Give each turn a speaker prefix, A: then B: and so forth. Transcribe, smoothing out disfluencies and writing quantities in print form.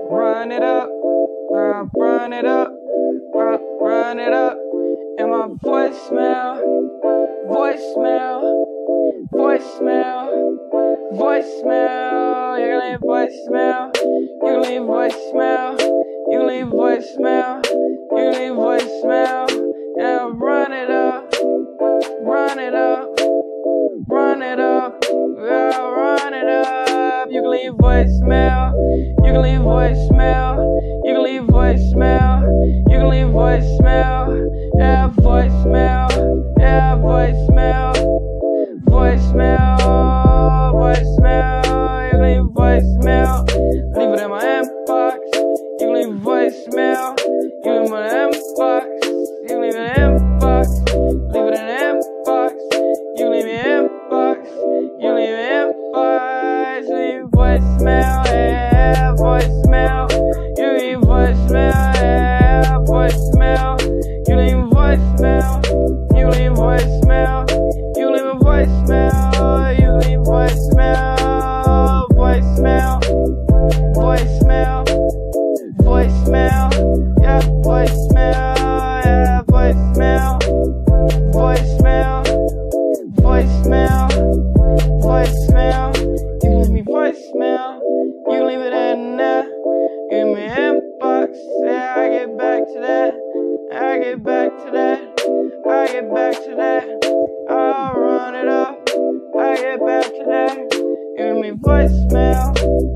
A: Run it up, run it up, run it up. And my voicemail, voicemail, voicemail, voicemail. You can leave voicemail, you can leave voicemail, you can leave voicemail, you can leave voicemail. Yeah, run it up, run it up, run it up, yeah, run it up. You can leave voicemail, you can leave voicemail, you can leave voicemail, you can leave voicemail, yeah, voicemail, yeah, voicemail, voicemail, voicemail, you can leave voicemail, leave it in my inbox, you can leave voicemail, you can leave it in my inbox, you can leave it in the inbox, leave it in the inbox, you can leave it in the inbox, you can leave it in the inbox, leave voicemail, yeah, voicemail, you leave voicemail, yeah, voicemail, you leave voicemail, you leave voicemail, you leave a voicemail, you leave voicemail, voicemail, voicemail, voicemail, yeah, voicemail, yeah, voicemail, voicemail, voicemail, voicemail, you leave me voicemail, you leave it in there, give me inbox, yeah, I get back to that, I get back to that, I get back to that, I'll run it up, I get back to that, give me voicemail.